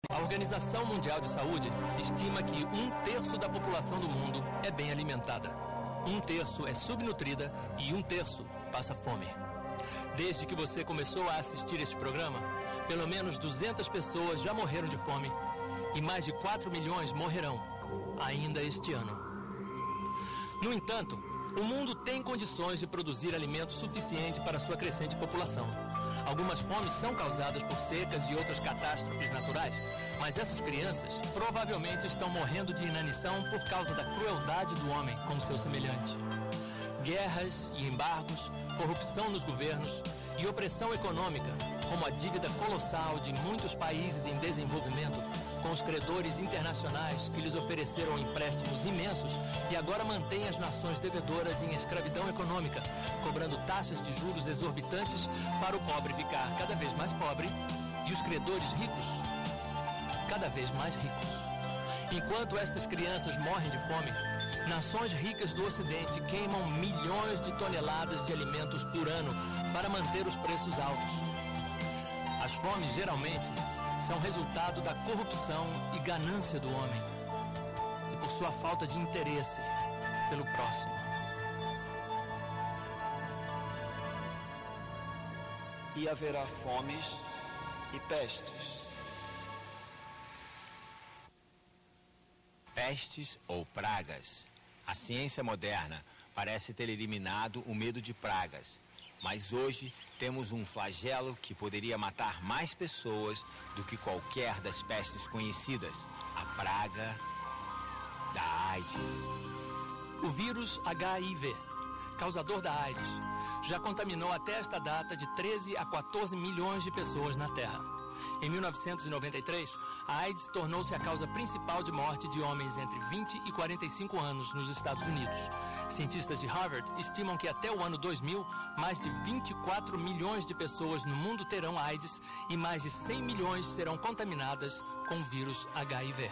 A Organização Mundial de Saúde estima que 1/3 da população do mundo é bem alimentada. 1/3 é subnutrida e 1/3 passa fome. Desde que você começou a assistir este programa, pelo menos 200 pessoas já morreram de fome e mais de 4 milhões morrerão ainda este ano. No entanto, o mundo tem condições de produzir alimento suficiente para sua crescente população. Algumas fomes são causadas por secas e outras catástrofes naturais, mas essas crianças provavelmente estão morrendo de inanição por causa da crueldade do homem com o seu semelhante. Guerras e embargos, corrupção nos governos e opressão econômica, como a dívida colossal de muitos países em desenvolvimento, com os credores internacionais que lhes ofereceram empréstimos imensos e agora mantêm as nações devedoras em escravidão econômica, cobrando taxas de juros exorbitantes para o pobre ficar cada vez mais pobre e os credores ricos cada vez mais ricos. Enquanto estas crianças morrem de fome, nações ricas do Ocidente queimam milhões de toneladas de alimentos por ano para manter os preços altos. As fomes geralmente são resultado da corrupção e ganância do homem e por sua falta de interesse pelo próximo. E haverá fomes e pestes. Pestes ou pragas. A ciência moderna parece ter eliminado o medo de pragas, mas hoje temos um flagelo que poderia matar mais pessoas do que qualquer das pestes conhecidas, a praga da AIDS. O vírus HIV, causador da AIDS, já contaminou até esta data de 13 a 14 milhões de pessoas na Terra. Em 1993, a AIDS tornou-se a causa principal de morte de homens entre 20 e 45 anos nos Estados Unidos. Cientistas de Harvard estimam que até o ano 2000, mais de 24 milhões de pessoas no mundo terão AIDS e mais de 100 milhões serão contaminadas com o vírus HIV.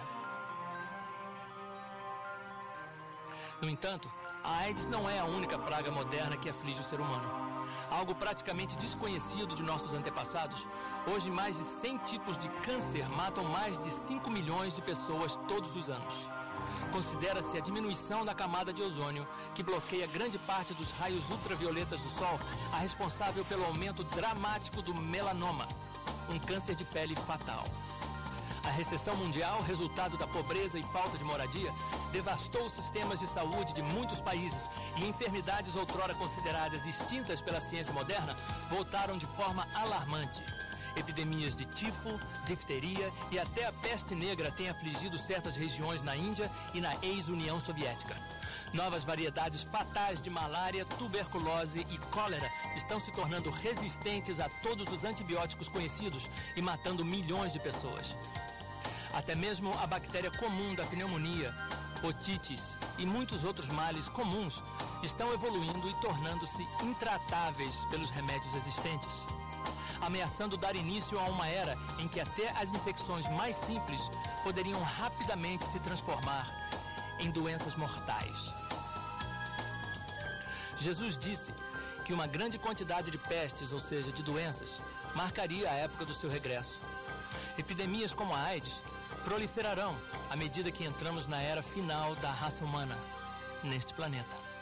No entanto, a AIDS não é a única praga moderna que aflige o ser humano. Algo praticamente desconhecido de nossos antepassados, hoje mais de 100 tipos de câncer matam mais de 5 milhões de pessoas todos os anos. Considera-se a diminuição da camada de ozônio, que bloqueia grande parte dos raios ultravioletas do Sol, a responsável pelo aumento dramático do melanoma, um câncer de pele fatal. A recessão mundial, resultado da pobreza e falta de moradia, devastou os sistemas de saúde de muitos países e enfermidades outrora consideradas extintas pela ciência moderna voltaram de forma alarmante. Epidemias de tifo, difteria e até a peste negra têm afligido certas regiões na Índia e na ex-União Soviética. Novas variedades fatais de malária, tuberculose e cólera estão se tornando resistentes a todos os antibióticos conhecidos e matando milhões de pessoas. Até mesmo a bactéria comum da pneumonia, otites e muitos outros males comuns estão evoluindo e tornando-se intratáveis pelos remédios existentes, ameaçando dar início a uma era em que até as infecções mais simples poderiam rapidamente se transformar em doenças mortais. Jesus disse que uma grande quantidade de pestes, ou seja, de doenças, marcaria a época do seu regresso. Epidemias como a AIDS proliferarão à medida que entramos na era final da raça humana neste planeta.